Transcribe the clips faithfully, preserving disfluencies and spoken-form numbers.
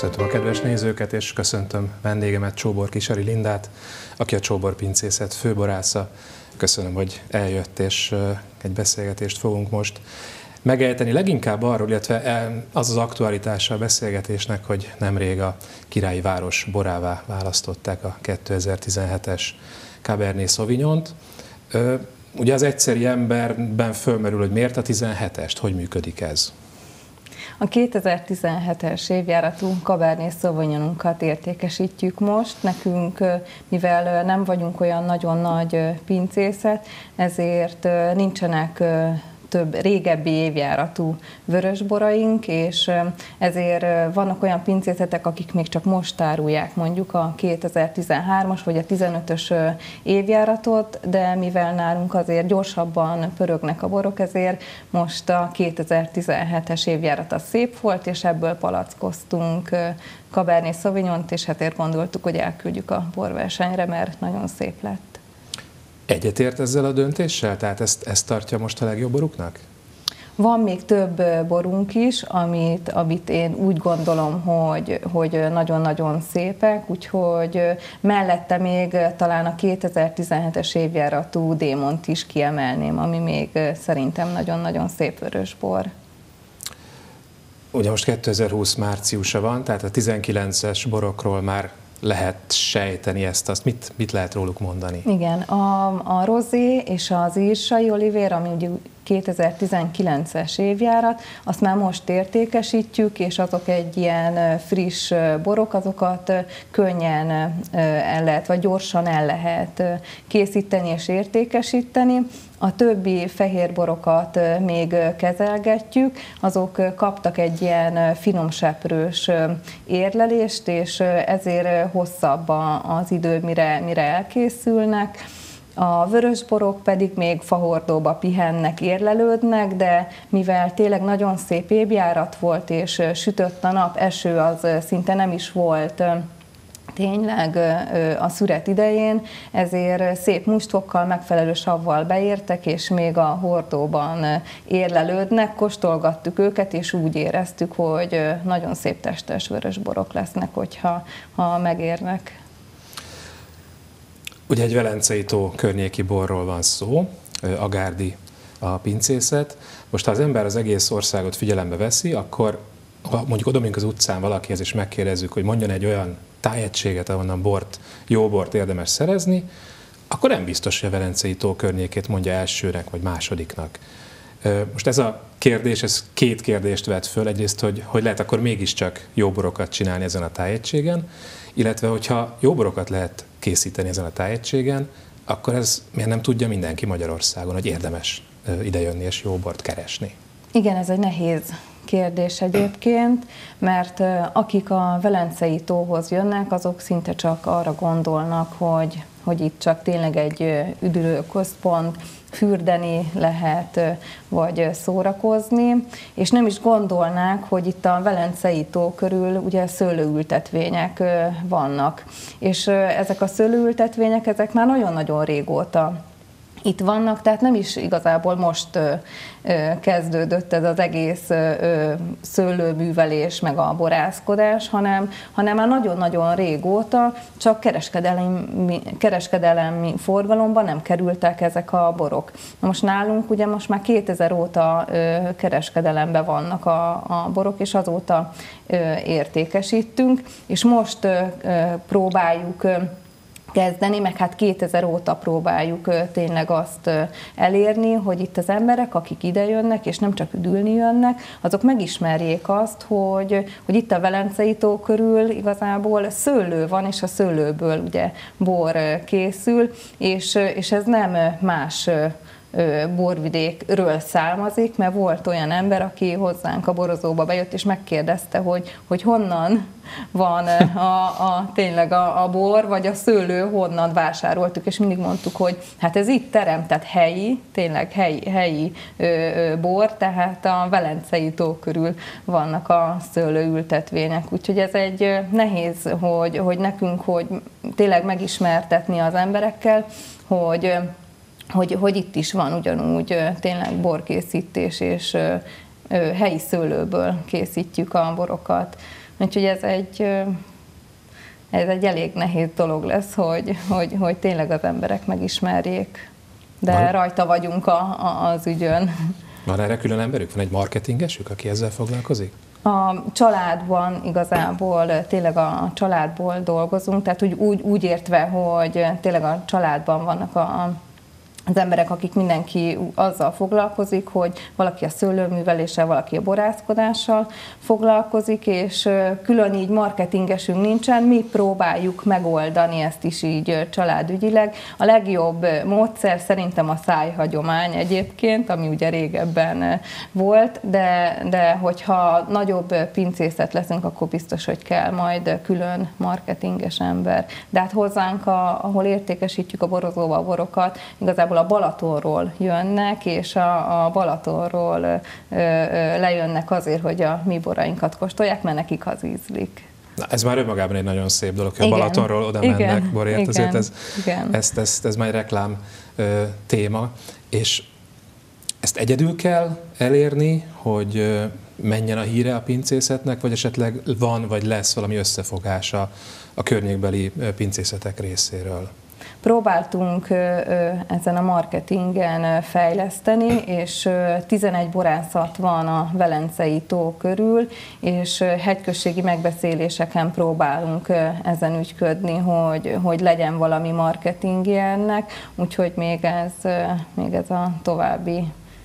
Köszöntöm a kedves nézőket, és köszöntöm vendégemet, Csóbor Kisari Lindát, aki a Csóbor Pincészet főborásza. Köszönöm, hogy eljött, és egy beszélgetést fogunk most megejteni. Leginkább arról, illetve az az aktualitása a beszélgetésnek, hogy nemrég a királyi város borává választották a kétezer-tizenhetes Cabernet Sauvignont. Ugye az egyszeri emberben fölmerül, hogy miért a tizenhetest, hogy működik ez? A kétezer-tizenhetes évjáratú Cabernet Sauvignonunkat értékesítjük most. Nekünk, mivel nem vagyunk olyan nagyon nagy pincészet, ezért nincsenek több régebbi évjáratú vörösboraink, és ezért vannak olyan pincészetek, akik még csak most árulják mondjuk a kétezer-tizenhármas vagy a tizenötös évjáratot, de mivel nálunk azért gyorsabban pörögnek a borok, ezért most a kétezer-tizenhetes évjárat az szép volt, és ebből palackoztunk Cabernet Sauvignont, és hát gondoltuk, hogy elküldjük a borversenyre, mert nagyon szép lett. Egyetért ezzel a döntéssel? Tehát ezt, ezt tartja most a legjobb boruknak? Van még több borunk is, amit, amit én úgy gondolom, hogy, hogy nagyon-nagyon szépek, úgyhogy mellette még talán a kétezer-tizenhetes évjáratú Démont is kiemelném, ami még szerintem nagyon-nagyon szép vörösbor. Ugye most kétezer-húsz márciusa van, tehát a tizenkilences borokról már lehet sejteni ezt, azt mit, mit lehet róluk mondani? Igen, a, a rozé és az írsai olivér, ami ugye kétezer-tizenkilences évjárat, azt már most értékesítjük, és azok egy ilyen friss borok, azokat könnyen el lehet, vagy gyorsan el lehet készíteni és értékesíteni. A többi fehérborokat még kezelgetjük, azok kaptak egy ilyen finomseprős érlelést, és ezért hosszabb az idő, mire, mire elkészülnek. A vörösborok pedig még fahordóba pihennek, érlelődnek, de mivel tényleg nagyon szép évjárat volt, és sütött a nap, eső az szinte nem is volt tényleg a szüret idején, ezért szép mustfokkal, megfelelő savval beértek, és még a hordóban érlelődnek, kóstolgattuk őket, és úgy éreztük, hogy nagyon szép testes vörösborok lesznek, hogyha ha megérnek. Ugye egy Velencei tó környéki borról van szó, Agárdi a pincészet. Most ha az ember az egész országot figyelembe veszi, akkor ha mondjuk oda az utcán valakihez és megkérdezzük, hogy mondjon egy olyan tájegységet, ahonnan bort, jó bort érdemes szerezni, akkor nem biztos, hogy a Velencei tó környékét mondja elsőnek vagy másodiknak. Most ez a kérdés, ez két kérdést vet föl. Egyrészt, hogy, hogy lehet akkor mégiscsak jó borokat csinálni ezen a tájegységen, illetve hogyha jó borokat lehet készíteni ezen a tájegységen, akkor ez miért nem tudja mindenki Magyarországon, hogy érdemes idejönni és jó bort keresni? Igen, ez egy nehéz kérdés egyébként, mert akik a Velencei tóhoz jönnek, azok szinte csak arra gondolnak, hogy, hogy itt csak tényleg egy üdülőközpont, fürdeni lehet, vagy szórakozni, és nem is gondolnák, hogy itt a Velencei tó körül ugye szőlőültetvények vannak. És ezek a szőlőültetvények, ezek már nagyon-nagyon régóta itt vannak, tehát nem is igazából most ö, ö, kezdődött ez az egész ö, szőlőművelés, meg a borászkodás, hanem, hanem már nagyon-nagyon régóta, csak kereskedelmi, kereskedelmi forgalomban nem kerültek ezek a borok. Na most nálunk ugye most már kétezer óta ö, kereskedelemben vannak a, a borok, és azóta ö, értékesítünk, és most ö, ö, próbáljuk ö, kezdeni, meg hát kétezer óta próbáljuk tényleg azt elérni, hogy itt az emberek, akik ide jönnek, és nem csak üdülni jönnek, azok megismerjék azt, hogy, hogy itt a Velencei tó körül igazából szőlő van, és a szőlőből ugye bor készül, és, és ez nem más borvidékről származik, mert volt olyan ember, aki hozzánk a borozóba bejött, és megkérdezte, hogy, hogy honnan van a, a, tényleg a, a bor, vagy a szőlő, honnan vásároltuk, és mindig mondtuk, hogy hát ez itt teremtett helyi, tényleg helyi, helyi ö, ö, bor, tehát a Velencei tó körül vannak a szőlőültetvények, úgyhogy ez egy nehéz, hogy, hogy nekünk, hogy tényleg megismertetni az emberekkel, hogy Hogy, hogy itt is van ugyanúgy tényleg borkészítés, és helyi szőlőből készítjük a borokat. Úgyhogy ez egy, ez egy elég nehéz dolog lesz, hogy, hogy, hogy tényleg az emberek megismerjék. De van, rajta vagyunk a, a, az ügyön. Van erre külön emberük? Van egy marketingesük, aki ezzel foglalkozik? A családban igazából, tényleg a családból dolgozunk, tehát úgy, úgy, úgy értve, hogy tényleg a családban vannak a az emberek, akik mindenki azzal foglalkozik, hogy valaki a szőlőműveléssel, valaki a borászkodással foglalkozik, és külön így marketingesünk nincsen, mi próbáljuk megoldani ezt is így családügyileg. A legjobb módszer szerintem a szájhagyomány egyébként, ami ugye régebben volt, de, de hogyha nagyobb pincészet leszünk, akkor biztos, hogy kell majd külön marketinges ember. De hát hozzánk, a, ahol értékesítjük a borozóba a borokat, igazából a Balatonról jönnek, és a, a Balatonról ö, ö, lejönnek azért, hogy a mi borainkat kóstolják, mert nekik az ízlik. Na, ez már önmagában egy nagyon szép dolog, hogy igen, a Balatonról oda igen, mennek borért, igen, azért ez, igen. Ezt, ezt, ez már egy reklám ö, téma, és ezt egyedül kell elérni, hogy ö, menjen a híre a pincészetnek, vagy esetleg van, vagy lesz valami összefogása a környékbeli pincészetek részéről? Próbáltunk ezen a marketingen fejleszteni, és tizenegy borászat van a Velencei tó körül, és hegyközségi megbeszéléseken próbálunk ezen ügyködni, hogy, hogy legyen valami marketingje ennek, úgyhogy még ez, még ez a további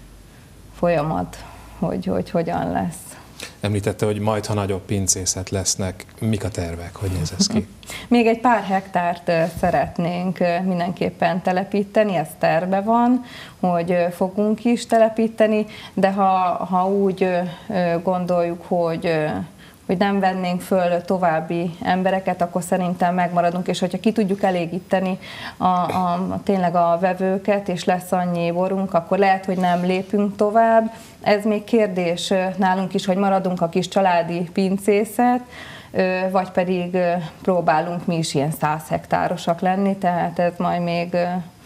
folyamat, hogy, hogy hogyan lesz. Említette, hogy majd, ha nagyobb pincészet lesznek, mik a tervek, hogy néz ez ki? Még egy pár hektárt szeretnénk mindenképpen telepíteni, ez terve van, hogy fogunk is telepíteni, de ha, ha úgy gondoljuk, hogy hogy nem vennénk föl további embereket, akkor szerintem megmaradunk, és hogyha ki tudjuk elégíteni a, a, a, tényleg a vevőket, és lesz annyi borunk, akkor lehet, hogy nem lépünk tovább. Ez még kérdés nálunk is, hogy maradunk a kis családi pincészet, vagy pedig próbálunk mi is ilyen száz hektárosak lenni, tehát ez majd még...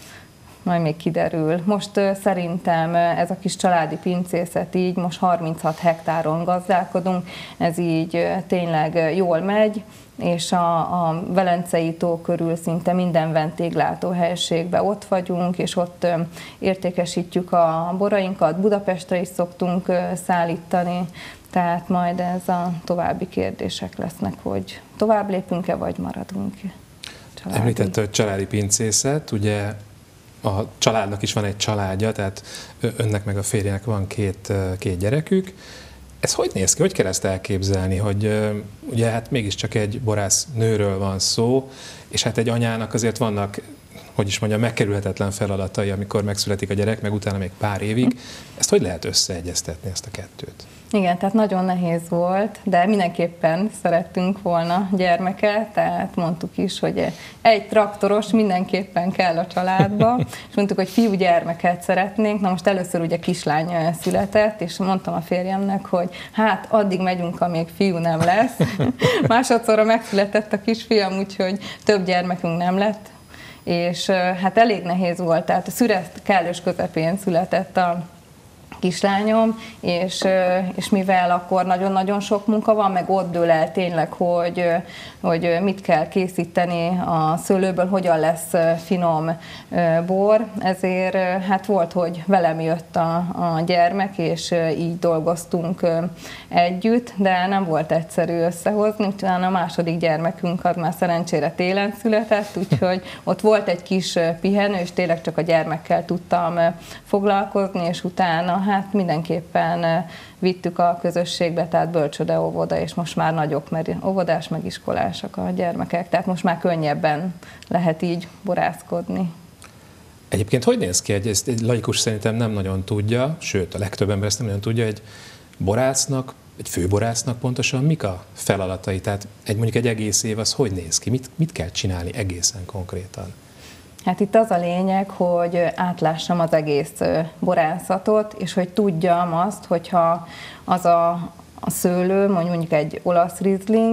majd még kiderül. Most uh, szerintem ez a kis családi pincészet így, most harminchat hektáron gazdálkodunk, ez így uh, tényleg jól megy, és a, a Velencei tó körül szinte minden vendéglátóhelyiségben ott vagyunk, és ott uh, értékesítjük a borainkat, Budapestre is szoktunk uh, szállítani, tehát majd ez a további kérdések lesznek, hogy tovább lépünk-e, vagy maradunk. Említette, hogy családi pincészet, ugye a családnak is van egy családja, tehát önnek meg a férjének van két, két gyerekük. Ez hogy néz ki? Hogy kell ezt elképzelni, hogy ugye hát mégiscsak egy borász nőről van szó, és hát egy anyának azért vannak, hogy is mondjam, megkerülhetetlen feladatai, amikor megszületik a gyerek, meg utána még pár évig. Ezt hogy lehet összeegyeztetni, ezt a kettőt? Igen, tehát nagyon nehéz volt, de mindenképpen szerettünk volna gyermeket, tehát mondtuk is, hogy egy traktoros mindenképpen kell a családba, és mondtuk, hogy fiúgyermeket szeretnénk. Na most először ugye kislány született, és mondtam a férjemnek, hogy hát addig megyünk, amíg fiú nem lesz. Másodszorra megszületett a kisfiam, úgyhogy több gyermekünk nem lett, és hát elég nehéz volt, tehát a szüret kellős közepén született a kislányom, és, és mivel akkor nagyon-nagyon sok munka van, meg ott dől el tényleg, hogy, hogy mit kell készíteni a szőlőből, hogyan lesz finom bor, ezért hát volt, hogy velem jött a, a gyermek, és így dolgoztunk együtt, de nem volt egyszerű összehozni, utána a második gyermekünk az már szerencsére télen született, úgyhogy ott volt egy kis pihenő, és tényleg csak a gyermekkel tudtam foglalkozni, és utána hát mindenképpen vittük a közösségbe, tehát bölcsöde, óvoda, és most már nagyok, mert óvodás, meg iskolásak a gyermekek, tehát most már könnyebben lehet így borászkodni. Egyébként hogy néz ki? Egy, ezt egy laikus szerintem nem nagyon tudja, sőt, a legtöbb ember ezt nem nagyon tudja, egy borásznak, egy főborásznak pontosan mik a feladatai? Tehát egy, mondjuk egy egész év az hogy néz ki? Mit, mit kell csinálni egészen konkrétan? Hát itt az a lényeg, hogy átlássam az egész borászatot, és hogy tudjam azt, hogyha az a, a szőlő, mondjuk egy olasz rizling,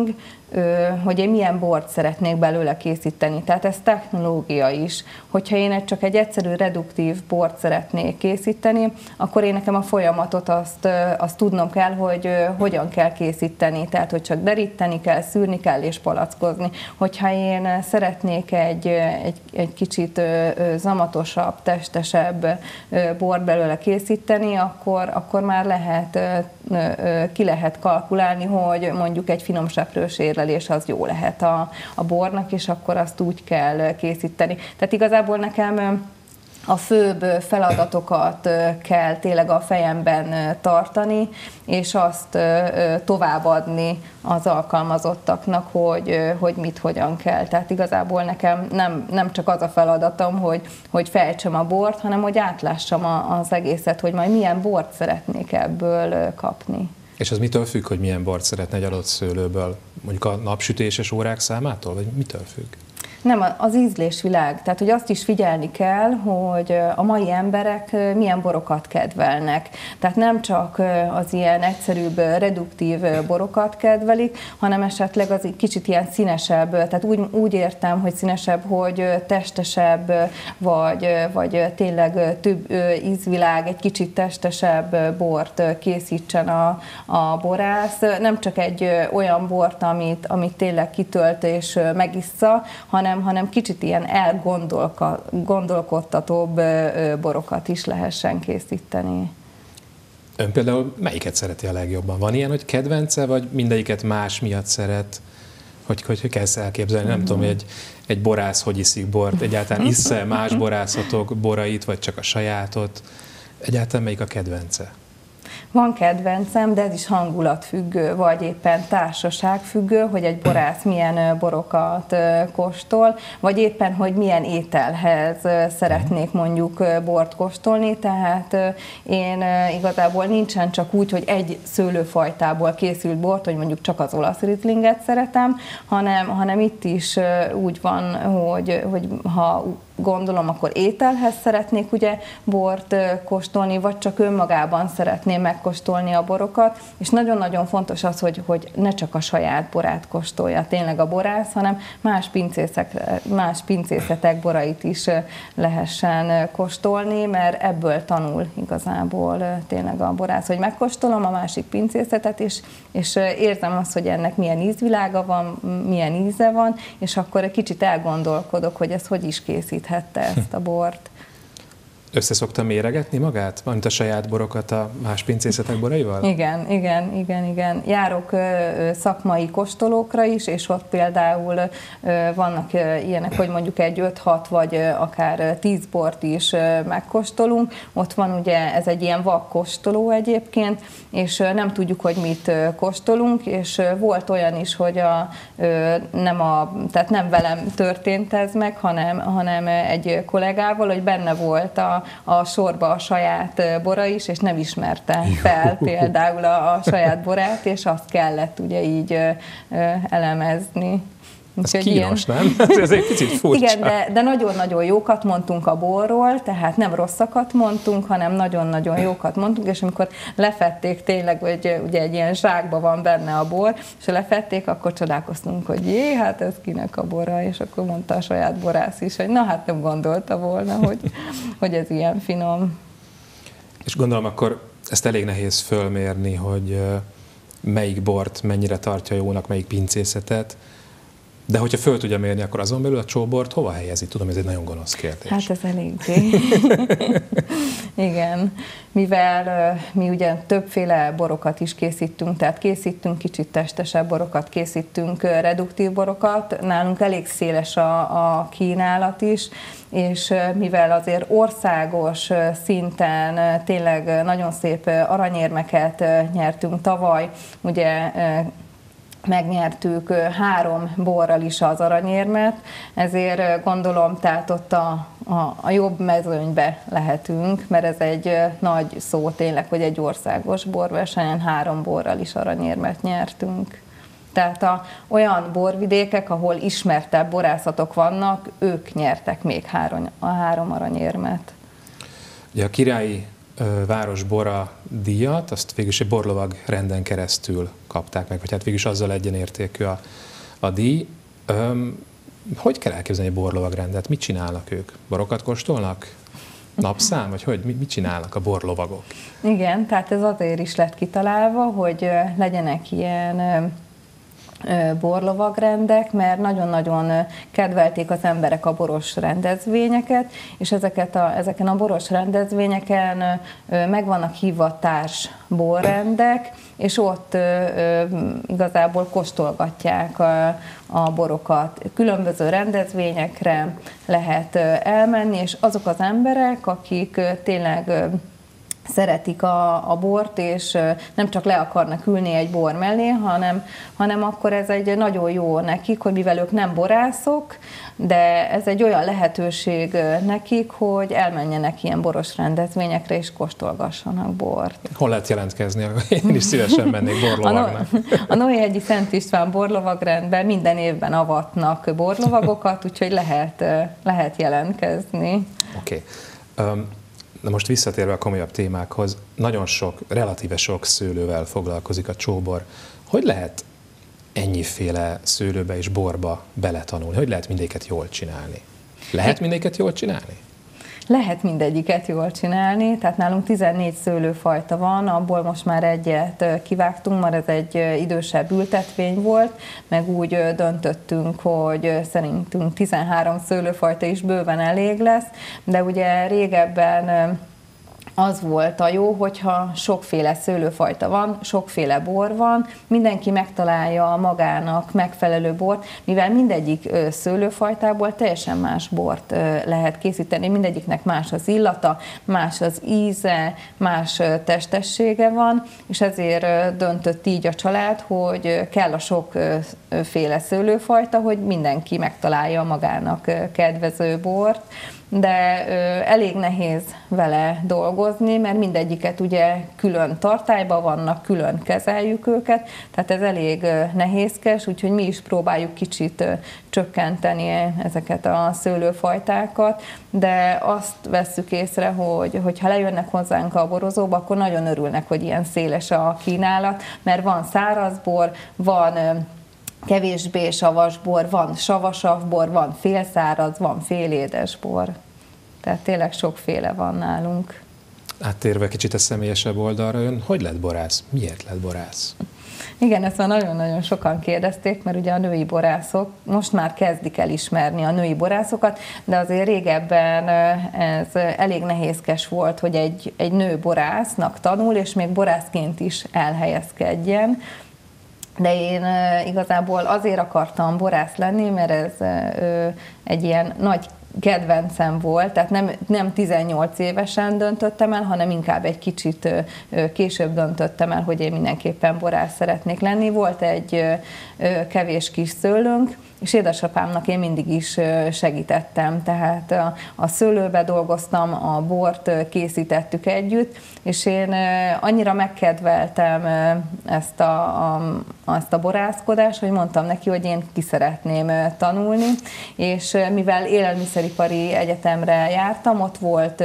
hogy én milyen bort szeretnék belőle készíteni. Tehát ez technológia is. Hogyha én csak egy egyszerű reduktív bort szeretnék készíteni, akkor én nekem a folyamatot azt, azt tudnom kell, hogy hogyan kell készíteni. Tehát, hogy csak deríteni kell, szűrni kell és palackozni. Hogyha én szeretnék egy, egy, egy kicsit zamatosabb, testesebb bort belőle készíteni, akkor, akkor már lehet, ki lehet kalkulálni, hogy mondjuk egy finom seprős érlelés az jó lehet a, a bornak, és akkor azt úgy kell készíteni. Tehát igazából nekem a főbb feladatokat kell tényleg a fejemben tartani, és azt továbbadni az alkalmazottaknak, hogy, hogy mit, hogyan kell. Tehát igazából nekem nem, nem csak az a feladatom, hogy, hogy fejtsem a bort, hanem hogy átlássam az egészet, hogy majd milyen bort szeretnék ebből kapni. És az mitől függ, hogy milyen bort szeretne egy adott szőlőből? Mondjuk a napsütéses órák számától, vagy mitől függ? Nem, az ízlésvilág. Tehát, hogy azt is figyelni kell, hogy a mai emberek milyen borokat kedvelnek. Tehát nem csak az ilyen egyszerűbb, reduktív borokat kedvelik, hanem esetleg az egy kicsit ilyen színesebb. Tehát úgy, úgy értem, hogy színesebb, hogy testesebb, vagy, vagy tényleg több ízvilág, egy kicsit testesebb bort készítsen a, a borász. Nem csak egy olyan bort, amit, amit tényleg kitölt és megissza, hanem hanem kicsit ilyen elgondolkodtatóbb borokat is lehessen készíteni. Ön például melyiket szereti a legjobban? Van ilyen, hogy kedvence, vagy mindegyiket más miatt szeret? Hogy, hogy, hogy kezd elképzelni? Nem mm. tudom, hogy egy, egy borász hogy iszik bort. Egyáltalán isz-e más borászatok borait, vagy csak a sajátot? Egyáltalán melyik a kedvence? Van kedvencem, de ez is hangulatfüggő, vagy éppen társaságfüggő, hogy egy borász milyen borokat kóstol, vagy éppen, hogy milyen ételhez szeretnék mondjuk bort kóstolni. Tehát én igazából nincsen csak úgy, hogy egy szőlőfajtából készült bort, hogy mondjuk csak az olasz rizlinget szeretem, hanem, hanem itt is úgy van, hogy, hogy ha gondolom, akkor ételhez szeretnék ugye bort kóstolni, vagy csak önmagában szeretném megkóstolni a borokat, és nagyon-nagyon fontos az, hogy, hogy ne csak a saját borát kóstolja tényleg a borász, hanem más pincészek, más pincészetek borait is lehessen kóstolni, mert ebből tanul igazából tényleg a borász, hogy megkóstolom a másik pincészetet, és, és érzem azt, hogy ennek milyen ízvilága van, milyen íze van, és akkor egy kicsit elgondolkodok, hogy ez hogy is készít ezt a bort. Össze szokta méregetni magát? Mint a saját borokat a más pincészetek boraival? Igen, igen, igen, igen. Járok szakmai kóstolókra is, és ott például vannak ilyenek, hogy mondjuk egy öt-hat vagy akár tíz bort is megkóstolunk. Ott van ugye, ez egy ilyen vakkóstoló egyébként, és nem tudjuk, hogy mit kóstolunk, és volt olyan is, hogy a, nem, a, tehát nem velem történt ez meg, hanem, hanem egy kollégával, hogy benne volt a a sorba a saját bora is, és nem ismerte fel például a, a saját borát, és azt kellett ugye így ö, ö, elemezni. Ez kínos, ilyen... nem? Ez egy picit furcsa. Igen, de, de nagyon-nagyon jókat mondtunk a borról, tehát nem rosszakat mondtunk, hanem nagyon-nagyon jókat mondtunk, és amikor lefették tényleg, hogy ugye egy ilyen zsákban van benne a bor, és lefették, akkor csodálkoztunk, hogy jé, hát ez kinek a bora, és akkor mondta a saját borász is, hogy na hát nem gondolta volna, hogy, hogy ez ilyen finom. És gondolom akkor ezt elég nehéz fölmérni, hogy melyik bort mennyire tartja jónak, melyik pincészetet. De hogyha föl tudja mérni, akkor azon belül a csóbort hova helyezi? Tudom, ez egy nagyon gonosz kérdés. Hát ez eléggé. Igen. Mivel mi ugye többféle borokat is készítünk, tehát készítünk kicsit testesebb borokat, készítünk reduktív borokat, nálunk elég széles a, a kínálat is, és mivel azért országos szinten tényleg nagyon szép aranyérmeket nyertünk tavaly, ugye megnyertük három borral is az aranyérmet, ezért gondolom, tehát ott a, a, a jobb mezőnybe lehetünk, mert ez egy nagy szó tényleg, hogy egy országos borversenyen három borral is aranyérmet nyertünk. Tehát a, olyan borvidékek, ahol ismertebb borászatok vannak, ők nyertek még három, a három aranyérmet. Ugye a Királyi Városbora díjat, azt végülis egy borlovag renden keresztül kapták meg, vagy hát végülis azzal egyenértékű a, A díj, öm, hogy kell elképzelni egy borlovagrendet? Mit csinálnak ők? Borokat kóstolnak? Napszám? Vagy hogy? Mit csinálnak a borlovagok? Igen, tehát ez azért is lett kitalálva, hogy legyenek ilyen borlovagrendek, mert nagyon-nagyon kedvelték az emberek a boros rendezvényeket, és ezeket a, ezeken a boros rendezvényeken meg vannak hívva társ borrendek, és ott igazából kóstolgatják a, a borokat. Különböző rendezvényekre lehet elmenni, és azok az emberek, akik tényleg szeretik a, a bort, és nem csak le akarnak ülni egy bor mellé, hanem, hanem akkor ez egy nagyon jó nekik, hogy mivel ők nem borászok, de ez egy olyan lehetőség nekik, hogy elmenjenek ilyen boros rendezvényekre, és kóstolgassanak bort. Hol lehet jelentkezni? Én is szívesen mennék borlovagnak. A Noéhegyi Szent István borlovagrendben minden évben avatnak borlovagokat, úgyhogy lehet, lehet jelentkezni. Oké. Okay. Um, Na most visszatérve a komolyabb témákhoz, nagyon sok, relatíve sok szőlővel foglalkozik a csóbor. Hogy lehet ennyiféle szőlőbe és borba beletanulni? Hogy lehet mindéket jól csinálni? Lehet mindéket jól csinálni? Lehet mindegyiket jól csinálni, tehát nálunk tizennégy szőlőfajta van, abból most már egyet kivágtunk, mert ez egy idősebb ültetvény volt, meg úgy döntöttünk, hogy szerintünk tizenhárom szőlőfajta is bőven elég lesz, de ugye régebben az volt a jó, hogyha sokféle szőlőfajta van, sokféle bor van, mindenki megtalálja magának megfelelő bort, mivel mindegyik szőlőfajtából teljesen más bort lehet készíteni, mindegyiknek más az illata, más az íze, más testessége van, és ezért döntött így a család, hogy kell a sokféle szőlőfajta, hogy mindenki megtalálja magának kedvező bort, de ö, elég nehéz vele dolgozni, mert mindegyiket ugye külön tartályban vannak, külön kezeljük őket, tehát ez elég ö, nehézkes, úgyhogy mi is próbáljuk kicsit ö, csökkenteni ezeket a szőlőfajtákat, de azt vesszük észre, hogy, hogy ha lejönnek hozzánk a borozóba, akkor nagyon örülnek, hogy ilyen széles a kínálat, mert van szárazbor, van ö, kevésbé savas bor, van savasabb bor, van félszáraz, van félédes bor. Tehát tényleg sokféle van nálunk. Áttérve kicsit a személyesebb oldalra, ön hogy lett borász? Miért lett borász? Igen, ezt már nagyon-nagyon sokan kérdezték, mert ugye a női borászok most már kezdik el ismerni a női borászokat, de azért régebben ez elég nehézkes volt, hogy egy, egy nő borásznak tanul, és még borászként is elhelyezkedjen. De én igazából azért akartam borász lenni, mert ez egy ilyen nagy kedvencem volt, tehát nem, nem tizennyolc évesen döntöttem el, hanem inkább egy kicsit később döntöttem el, hogy én mindenképpen borász szeretnék lenni. Volt egy kevés kis szőlőnk, és édesapámnak én mindig is segítettem, tehát a, a szőlőbe dolgoztam, a bort készítettük együtt, és én annyira megkedveltem ezt a, a, azt a borászkodást, hogy mondtam neki, hogy én ki szeretném tanulni, és mivel élelmiszeripari egyetemre jártam, ott volt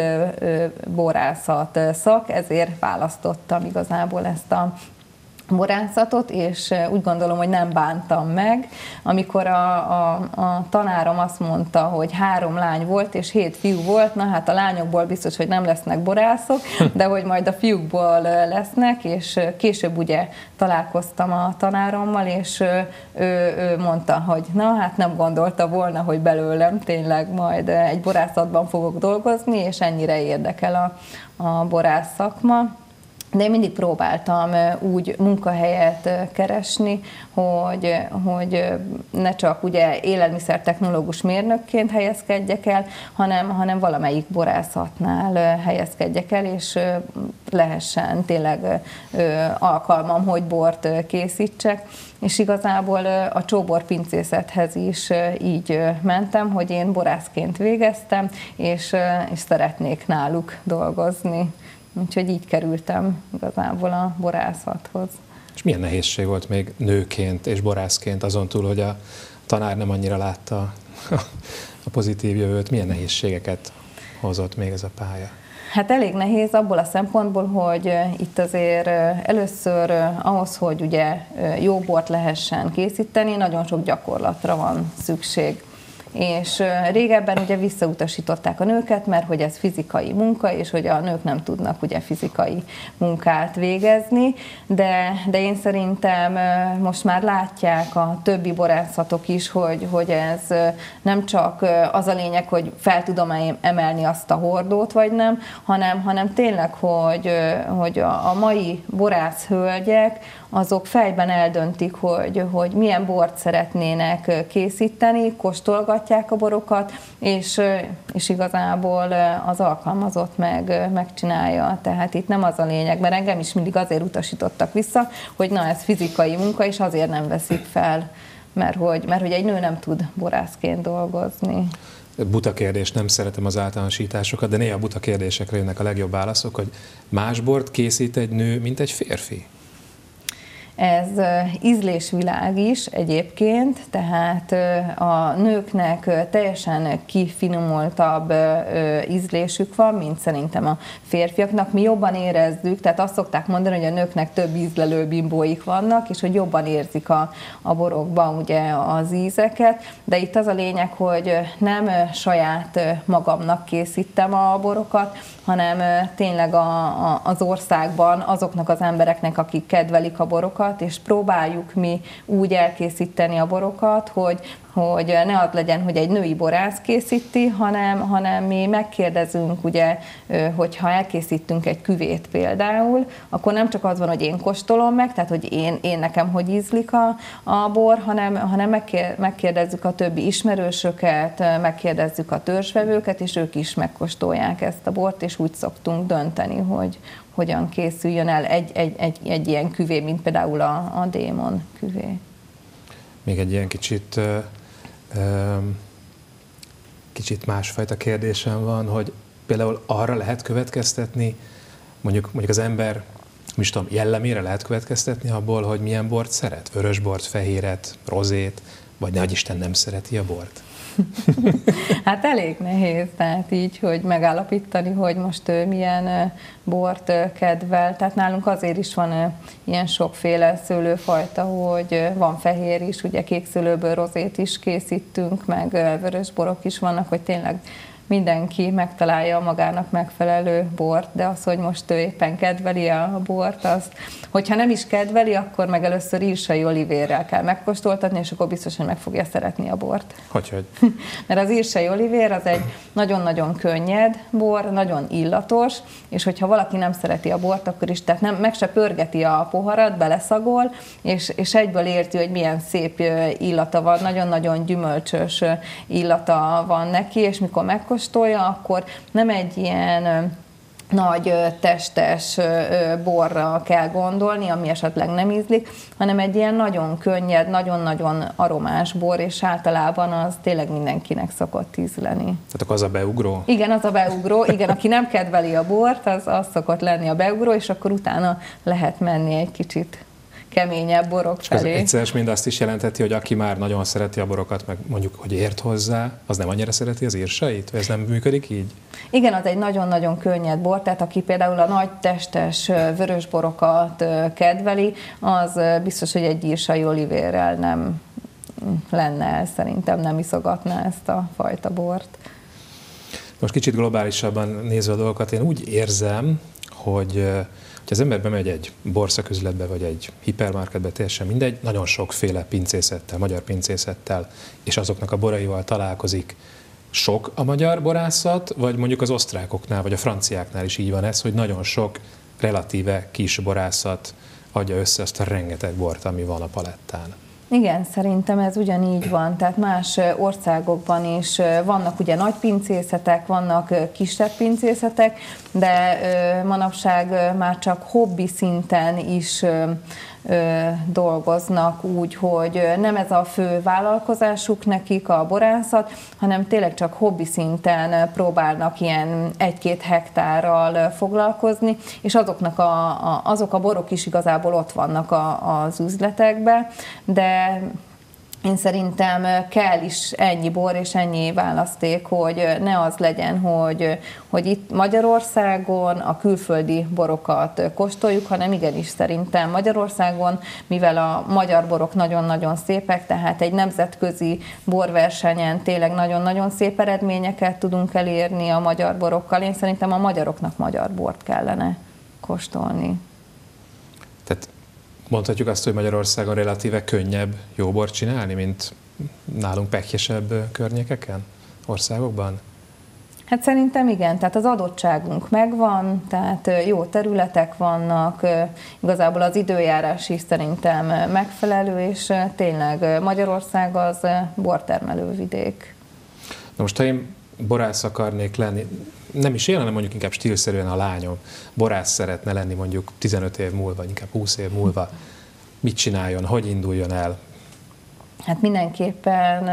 borászat szak, ezért választottam igazából ezt a borászatot, és úgy gondolom, hogy nem bántam meg. Amikor a, a, a tanárom azt mondta, hogy három lány volt, és hét fiú volt, na hát a lányokból biztos, hogy nem lesznek borászok, de hogy majd a fiúkból lesznek, és később ugye találkoztam a tanárommal, és ő, ő mondta, hogy na hát nem gondolta volna, hogy belőlem tényleg majd egy borászatban fogok dolgozni, és ennyire érdekel a, a borász szakma. De én mindig próbáltam úgy munkahelyet keresni, hogy, hogy ne csak ugye élelmiszertechnológus mérnökként helyezkedjek el, hanem, hanem valamelyik borászatnál helyezkedjek el, és lehessen tényleg alkalmam, hogy bort készítsek. És igazából a csóborpincészethez is így mentem, hogy én borászként végeztem, és, és szeretnék náluk dolgozni. Úgyhogy így kerültem igazából a borászathoz. És milyen nehézség volt még nőként és borászként, azon túl, hogy a tanár nem annyira látta a pozitív jövőt, milyen nehézségeket hozott még ez a pálya? Hát elég nehéz abból a szempontból, hogy itt azért először ahhoz, hogy ugye jó bort lehessen készíteni, nagyon sok gyakorlatra van szükség. És régebben ugye visszautasították a nőket, mert hogy ez fizikai munka, és hogy a nők nem tudnak ugye fizikai munkát végezni, de, de én szerintem most már látják a többi borászatok is, hogy, hogy ez nem csak az a lényeg, hogy fel tudom emelni azt a hordót, vagy nem, hanem, hanem tényleg, hogy, hogy a mai borászhölgyek, azok fejben eldöntik, hogy, hogy milyen bort szeretnének készíteni, kóstolgatják a borokat, és, és igazából az alkalmazott meg, megcsinálja. Tehát itt nem az a lényeg, mert engem is mindig azért utasítottak vissza, hogy na ez fizikai munka, és azért nem veszik fel, mert hogy, mert hogy egy nő nem tud borászként dolgozni. Buta kérdés, nem szeretem az általánosításokat, de néha buta kérdésekre jönnek a legjobb válaszok, hogy más bort készít egy nő, mint egy férfi. Ez ízlésvilág is egyébként, tehát a nőknek teljesen kifinomultabb ízlésük van, mint szerintem a férfiaknak. Mi jobban érezzük, tehát azt szokták mondani, hogy a nőknek több ízlelő bimbóik vannak, és hogy jobban érzik a, a borokban ugye az ízeket, de itt az a lényeg, hogy nem saját magamnak készítem a borokat, hanem tényleg a, a, az országban azoknak az embereknek, akik kedvelik a borokat, és próbáljuk mi úgy elkészíteni a borokat, hogy, hogy ne az legyen, hogy egy női borász készíti, hanem, hanem mi megkérdezünk, ugye, hogyha elkészítünk egy küvét például, akkor nem csak az van, hogy én kóstolom meg, tehát hogy én, én nekem hogy ízlik a, a bor, hanem, hanem megkérdezzük a többi ismerősöket, megkérdezzük a törzsvevőket, és ők is megkóstolják ezt a bort, és úgy szoktunk dönteni, hogy hogyan készüljön el egy, egy, egy, egy ilyen küvé, mint például a, a Démon küvé. Még egy ilyen kicsit, ö, ö, kicsit másfajta kérdésem van, hogy például arra lehet következtetni, mondjuk, mondjuk az ember, mi is tudom, jellemére lehet következtetni abból, hogy milyen bort szeret? Vörösbort, fehéret, rozét, vagy nehogy Isten nem szereti a bort? Hát elég nehéz, tehát így, hogy megállapítani, hogy most ő milyen bort kedvel. Tehát nálunk azért is van ilyen sokféle szőlőfajta, hogy van fehér is, ugye kék szőlőből rozét is készítünk, meg vörös borok is vannak, hogy tényleg mindenki megtalálja magának megfelelő bort, de az, hogy most ő éppen kedveli a bort, azt, hogyha nem is kedveli, akkor meg először írsai olivérrel kell megkóstoltatni, és akkor biztosan meg fogja szeretni a bort. Hogyhogy? Mert az írsai olivér az egy nagyon-nagyon könnyed bor, nagyon illatos, és hogyha valaki nem szereti a bort, akkor is, tehát nem, meg se pörgeti a poharat, beleszagol, és, és egyből érti, hogy milyen szép illata van, nagyon-nagyon gyümölcsös illata van neki, és mikor megkóstolja, akkor nem egy ilyen nagy testes borra kell gondolni, ami esetleg nem ízlik, hanem egy ilyen nagyon könnyed, nagyon-nagyon aromás bor, és általában az tényleg mindenkinek szokott ízleni. Tehát akkor az a beugró? Igen, az a beugró. Igen, aki nem kedveli a bort, az, az szokott lenni a beugró, és akkor utána lehet menni egy kicsit keményebb borok felé. Ez egyszeres mind azt is jelentheti, hogy aki már nagyon szereti a borokat, meg mondjuk, hogy ért hozzá, az nem annyira szereti az írsait? Vagy ez nem működik így? Igen, az egy nagyon-nagyon könnyed bor, tehát aki például a nagy testes vörös borokat kedveli, az biztos, hogy egy írsai olivérrel nem lenne, szerintem nem iszogatná ezt a fajta bort. Most kicsit globálisabban nézve a dolgokat, én úgy érzem, hogy ha az ember bemegy egy borszaküzletbe, vagy egy hipermarketbe, teljesen mindegy, nagyon sokféle pincészettel, magyar pincészettel, és azoknak a boraival találkozik. Sok a magyar borászat, vagy mondjuk az osztrákoknál, vagy a franciáknál is így van ez, hogy nagyon sok relatíve kis borászat adja össze azt a rengeteg bort, ami van a palettán. Igen, szerintem ez ugyanígy van, tehát más országokban is vannak ugye nagy pincészetek, vannak kisebb pincészetek, de manapság már csak hobbi szinten is dolgoznak úgy, hogy nem ez a fő vállalkozásuk nekik a borászat, hanem tényleg csak hobbi szinten próbálnak ilyen egy-két hektárral foglalkozni, és azoknak a, a, azok a borok is igazából ott vannak a, az üzletekben, de én szerintem kell is ennyi bor és ennyi választék, hogy ne az legyen, hogy, hogy itt Magyarországon a külföldi borokat kóstoljuk, hanem igenis szerintem Magyarországon, mivel a magyar borok nagyon-nagyon szépek, tehát egy nemzetközi borversenyen tényleg nagyon-nagyon szép eredményeket tudunk elérni a magyar borokkal. Én szerintem a magyaroknak magyar bort kellene kóstolni. Tehát mondhatjuk azt, hogy Magyarországon relatíve könnyebb jó bort csinálni, mint nálunk pekhyesebb környékeken, országokban? Hát szerintem igen, tehát az adottságunk megvan, tehát jó területek vannak, igazából az időjárás is szerintem megfelelő, és tényleg Magyarország az bortermelő vidék. Na most, ha én borász akarnék lenni, nem is én, hanem mondjuk inkább stílszerűen a lányom borász szeretne lenni mondjuk tizenöt év múlva, inkább húsz év múlva, mit csináljon, hogy induljon el? Hát mindenképpen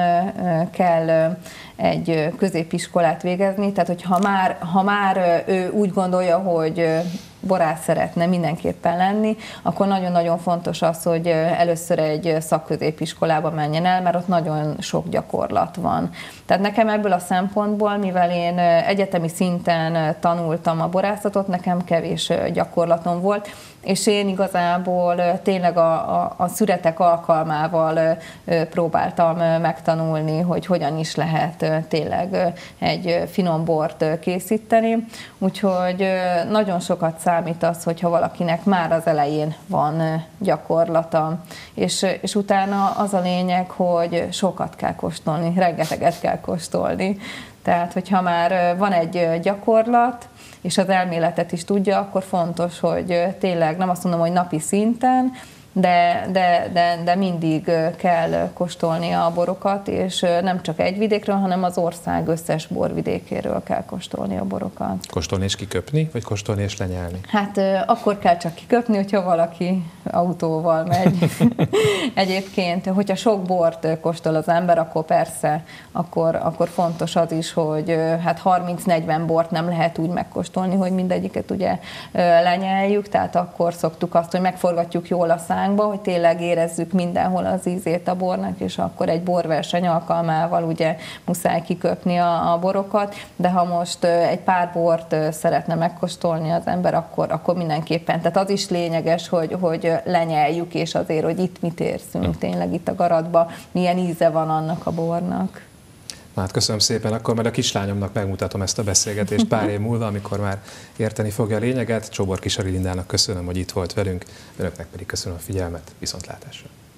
kell egy középiskolát végezni, tehát hogyha már, ha már ő úgy gondolja, hogy borász szeretne mindenképpen lenni, akkor nagyon-nagyon fontos az, hogy először egy szakközépiskolába menjen el, mert ott nagyon sok gyakorlat van. Tehát nekem ebből a szempontból, mivel én egyetemi szinten tanultam a borászatot, nekem kevés gyakorlatom volt, és én igazából tényleg a, a, a szüretek alkalmával próbáltam megtanulni, hogy hogyan is lehet tényleg egy finom bort készíteni. Úgyhogy nagyon sokat számít az, hogyha valakinek már az elején van gyakorlata. És, és utána az a lényeg, hogy sokat kell kóstolni, rengeteget kell kóstolni. Tehát, hogyha már van egy gyakorlat, és az elméletet is tudja, akkor fontos, hogy tényleg nem azt mondom, hogy napi szinten, de, de, de, de mindig kell kóstolni a borokat, és nem csak egy vidékről, hanem az ország összes borvidékéről kell kóstolni a borokat. Kóstolni és kiköpni, vagy kóstolni és lenyelni? Hát akkor kell csak kiköpni, hogyha valaki autóval megy. Egyébként, hogyha sok bort kóstol az ember, akkor persze, akkor, akkor fontos az is, hogy hát harminc-negyven bort nem lehet úgy megkóstolni, hogy mindegyiket ugye lenyeljük, tehát akkor szoktuk azt, hogy megforgatjuk jól a szánkba, hogy tényleg érezzük mindenhol az ízét a bornak, és akkor egy borverseny alkalmával ugye muszáj kiköpni a, a borokat, de ha most egy pár bort szeretne megkóstolni az ember, akkor, akkor mindenképpen. Tehát az is lényeges, hogy, hogy lenyeljük, és azért, hogy itt mit érzünk, tényleg itt a garatba, milyen íze van annak a bornak. Na hát köszönöm szépen, akkor majd a kislányomnak megmutatom ezt a beszélgetést pár év múlva, amikor már érteni fogja a lényeget. Csobor Kis Arilindának köszönöm, hogy itt volt velünk, önöknek pedig köszönöm a figyelmet, viszontlátásra.